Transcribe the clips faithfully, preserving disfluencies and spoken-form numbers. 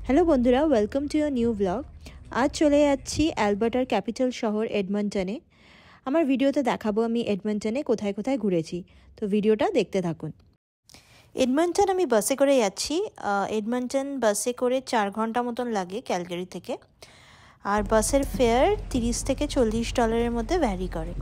Hello বন্ধুরা, welcome to your new blog. আজ চলে যাচ্ছি অ্যালবার্টার ক্যাপিটাল শহর এডমন্টনে। আমার ভিডিওতে দেখাবো আমি এডমন্টনে কোথায় কোথায় ঘুরেছি, তো ভিডিওটা দেখতে থাকুন। এডমন্টন আমি বাসে করে যাচ্ছি। এডমন্টন বাসে করে চার ঘন্টা মতন লাগে ক্যালগারি থেকে, আর বাসের ফেয়ার তিরিশ থেকে চল্লিশ ডলারের মধ্যে ভ্যারি করে।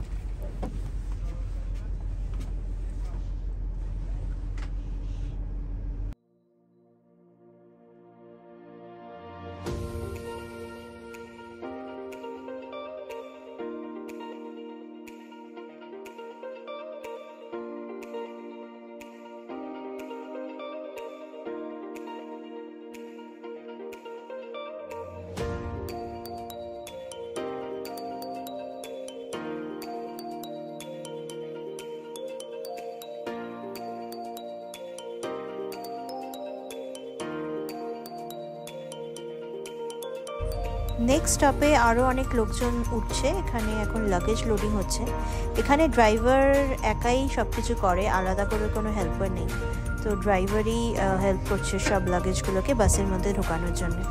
নেক্সট স্টপে আরও অনেক লোকজন উঠছে। এখানে এখন লাগেজ লোডিং হচ্ছে। এখানে ড্রাইভার একাই সব কিছু করে, আলাদা করে কোনো হেল্পার নেই। তো ড্রাইভারই হেল্প করছে সব লাগেজগুলোকে বাসের মধ্যে ঢোকানোর জন্য।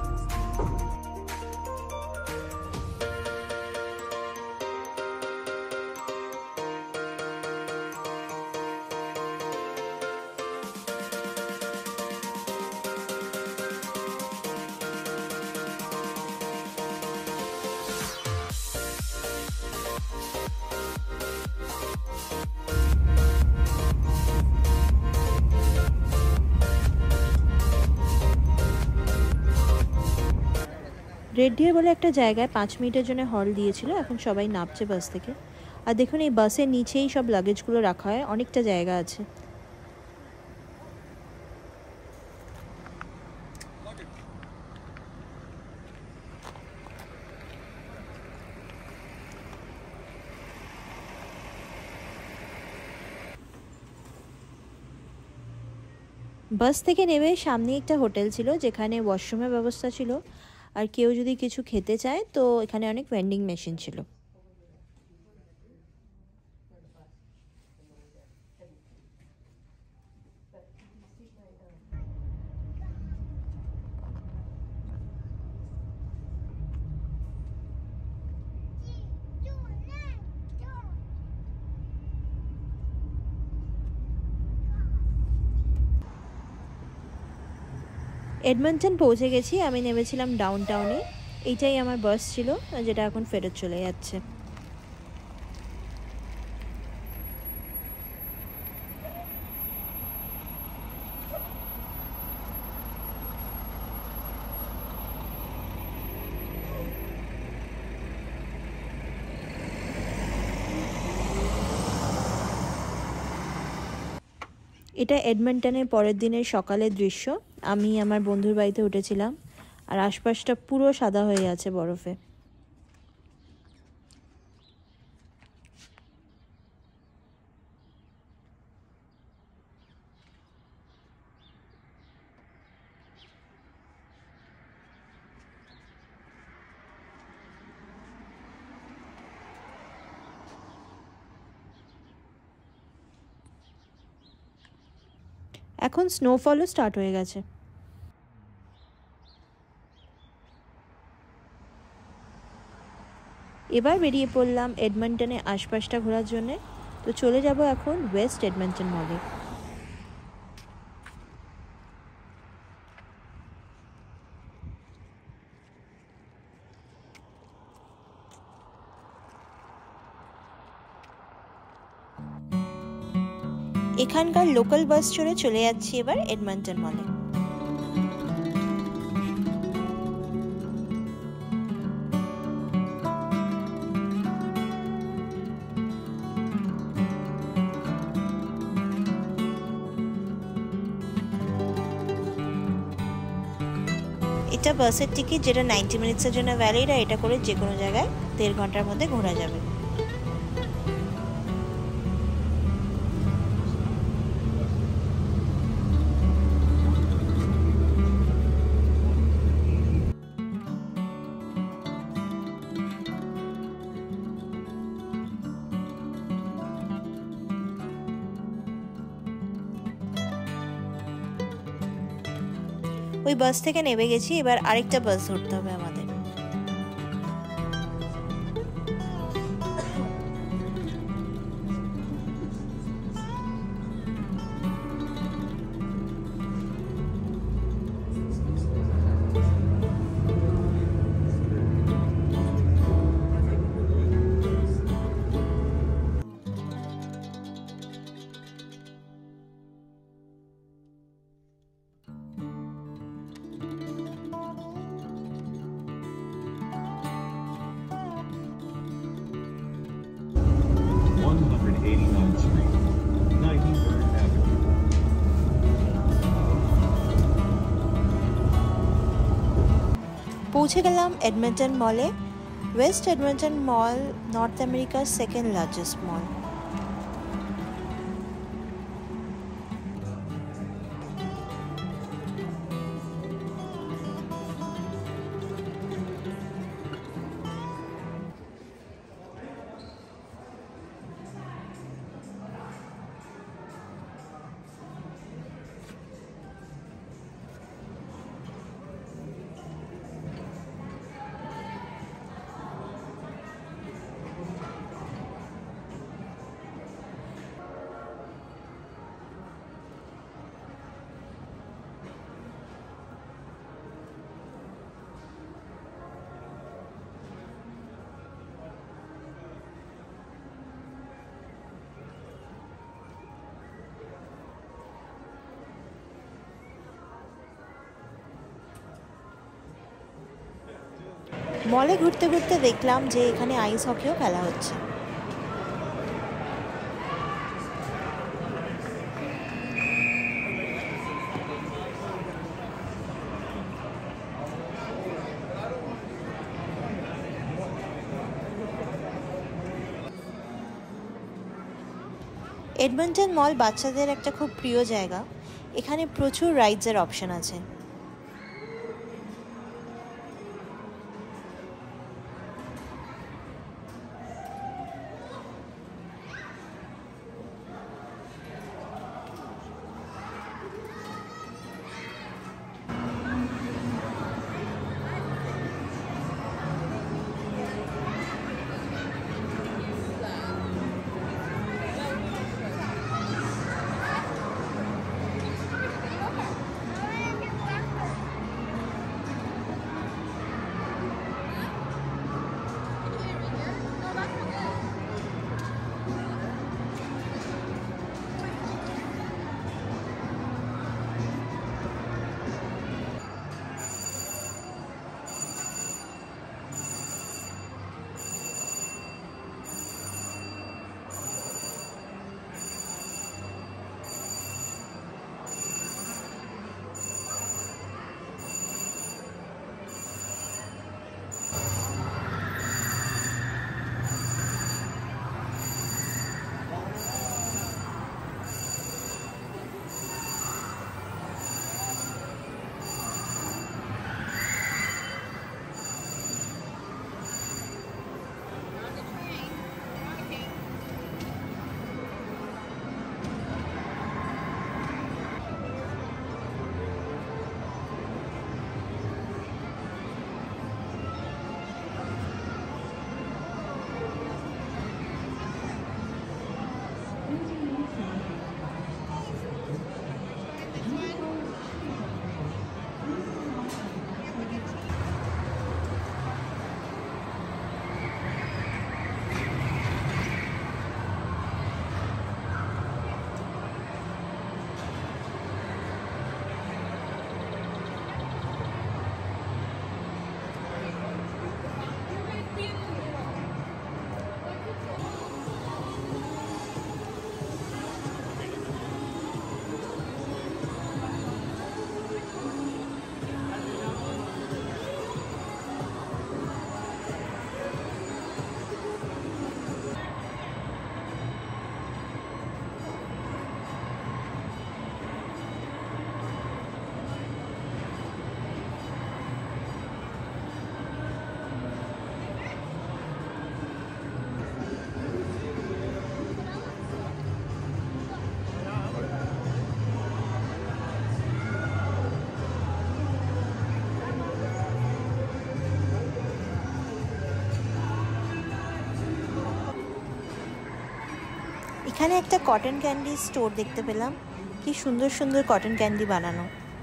রেড ডিয়ার বলে একটা জায়গায় পাঁচ মিনিটের জন্য হল দিয়েছিল। এখন সবাই নামছে বাস থেকে। আর দেখুন, এই বাসের নিচেই সব লাগেজগুলো রাখা হয়, অনেকটা জায়গা আছে। বাস থেকে নেমে সামনে একটা হোটেল ছিল যেখানে ওয়াশরুমের ব্যবস্থা ছিল, আর কেউ যদি কিছু খেতে চায় তো এখানে অনেক ভেন্ডিং মেশিন ছিল। এডমন্টন পৌঁছে গেছি। আমি নেমেছিলাম ডাউন টাউনে। এইটাই আমার বাস ছিল, যেটা এখন ফেরত চলে যাচ্ছে। এটা এডমন্টনের পরের দিনের সকালের দৃশ্য। আমি আমার বন্ধুর বাড়িতে উঠেছিলাম, আর আশপাশটা পুরো সাদা হয়ে আছে বরফে। এখন স্নোফলও স্টার্ট হয়ে গেছে। এবার বেরিয়ে পড়লাম এডমন্টনের আশপাশটা ঘোরার জন্যে। তো চলে যাব এখন ওয়েস্ট এডমন্টন মলে। এখানকার লোকাল বাস চড়ে চলে যাচ্ছি এবার এডমন্টন মলে। এটা বাসের টিকিট, যেটা নাইনটি মিনিটসের জন্য ভ্যালিড, আর এটা করে যে কোনো জায়গায় দেড় ঘন্টার মধ্যে ঘোরা যাবে। ওই বাস থেকে নেমে গেছি, এবার আরেকটা বাস ধরতে হবে আমাদের। পৌঁছে গেলাম এডমন্টন মলে। ওয়েস্ট এডমন্টন মল নর্থ আমেরিকার সেকেন্ড লার্জেস্ট মল। মলে ঘুরতে ঘুরতে দেখলাম যে এখানে আইস হকিও খেলা হচ্ছে। এডমন্টন মল বাচ্চাদের একটা খুব প্রিয় জায়গা। এখানে প্রচুর রাইডসের অপশন আছে। এখানে একটা কটন ক্যান্ডি স্টোর দেখতে পেলাম, কি সুন্দর সুন্দর কটন ক্যান্ডি বানানো।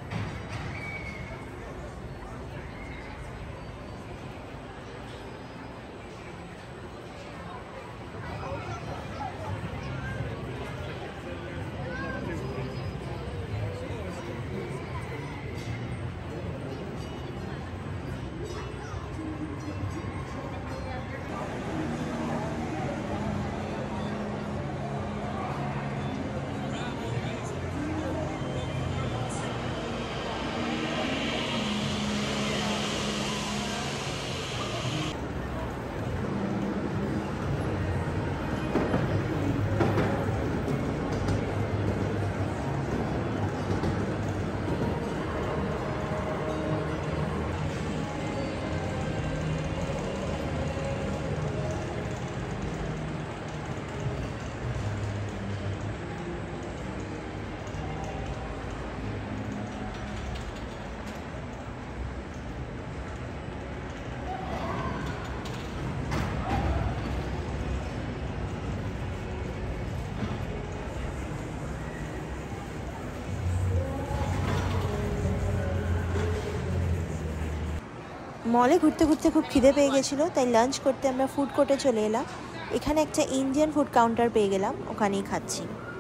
মলে ঘুরতে ঘুরতে খুব খিদে পেয়ে গেছিলো, তাই লাঞ্চ করতে আমরা ফুড কোর্টে চলে এলাম। এখানে একটা ইন্ডিয়ান ফুড কাউন্টার পেয়ে গেলাম, ওখানেই খাচ্ছি।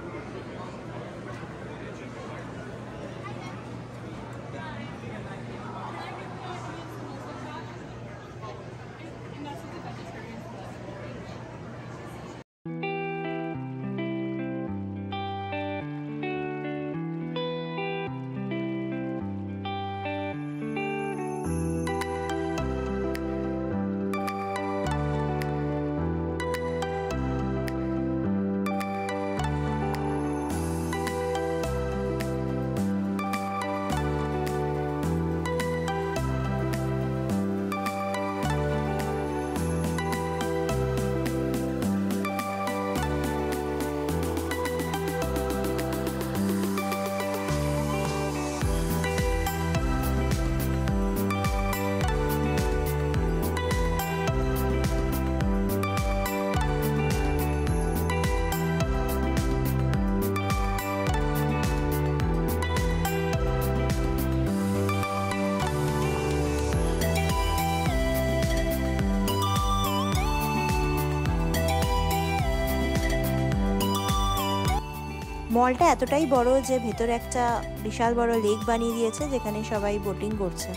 মলটা এতটাই বড় যে ভেতরে একটা বিশাল বড় লেক বানিয়ে দিয়েছে, যেখানে সবাই বোটিং করছে।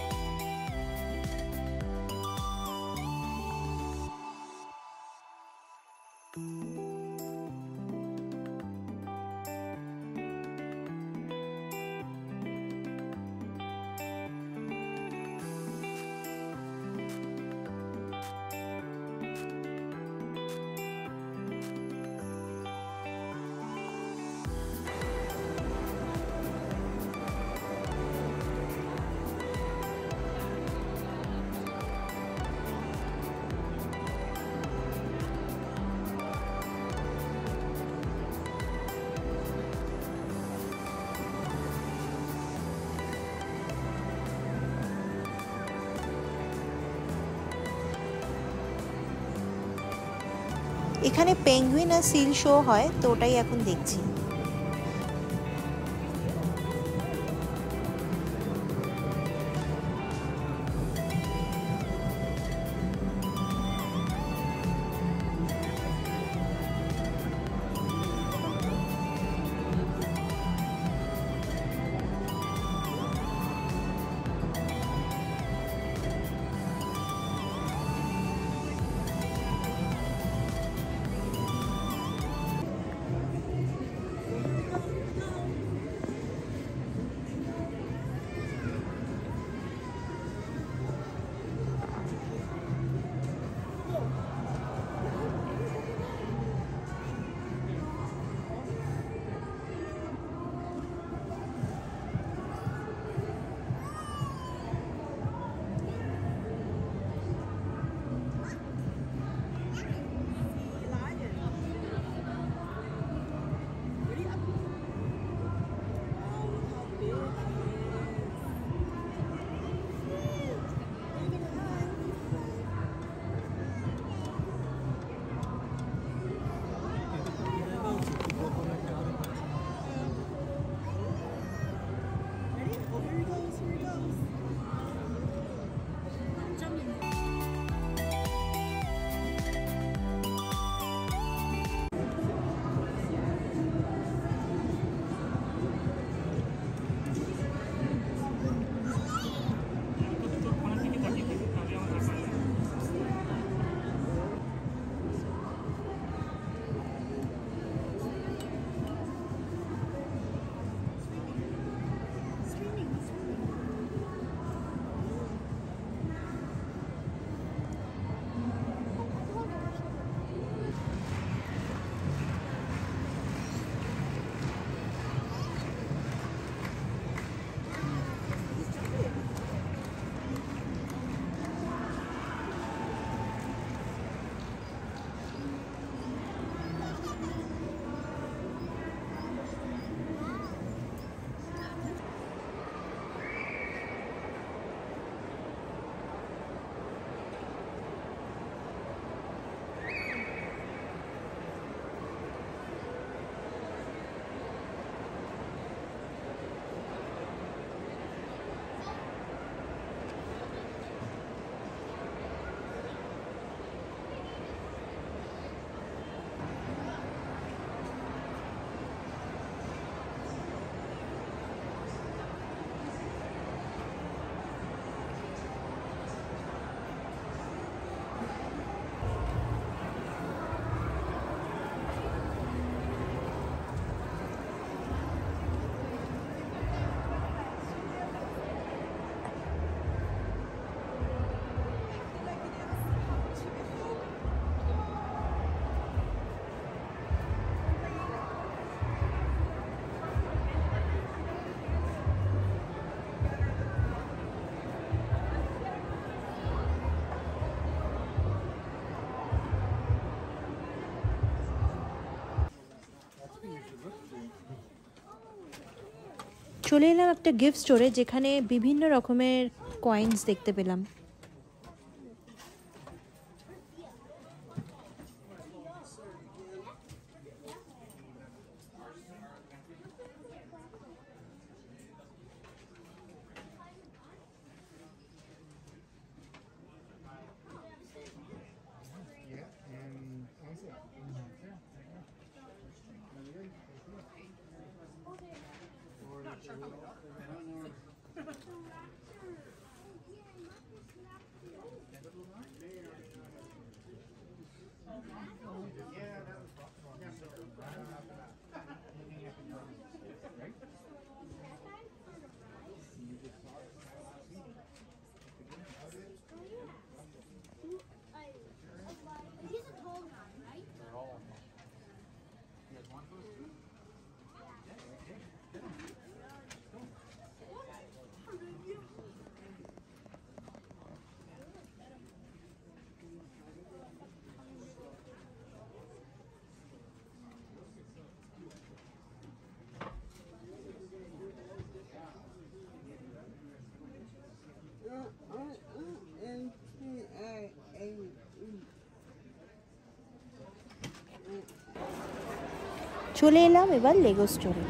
এখানে পেঙ্গুইন আর সিল শো হয়, তো ওটাই এখন দেখছি। চলে এলাম একটা গিফট স্টোরে, যেখানে বিভিন্ন রকমের কয়েন্স দেখতে পেলাম। চলে এলাম এবার লেগো স্টোরে।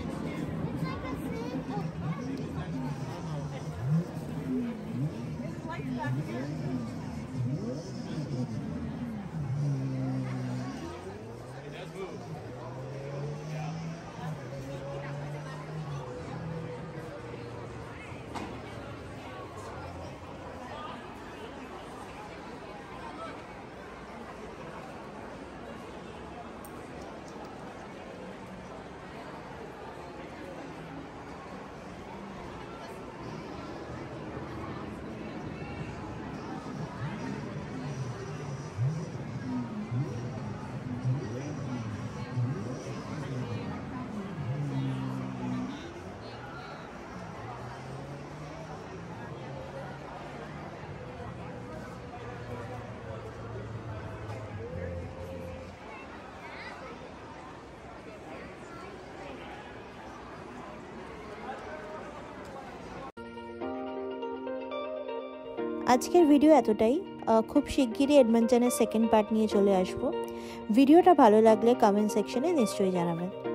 আজকের ভিডিও এতটাই। খুব শিগগিরই এডমন্টনের সেকেন্ড পার্ট নিয়ে চলে আসবো। ভিডিওটা ভালো লাগলে কমেন্ট সেকশনে নিশ্চয়ই জানাবেন।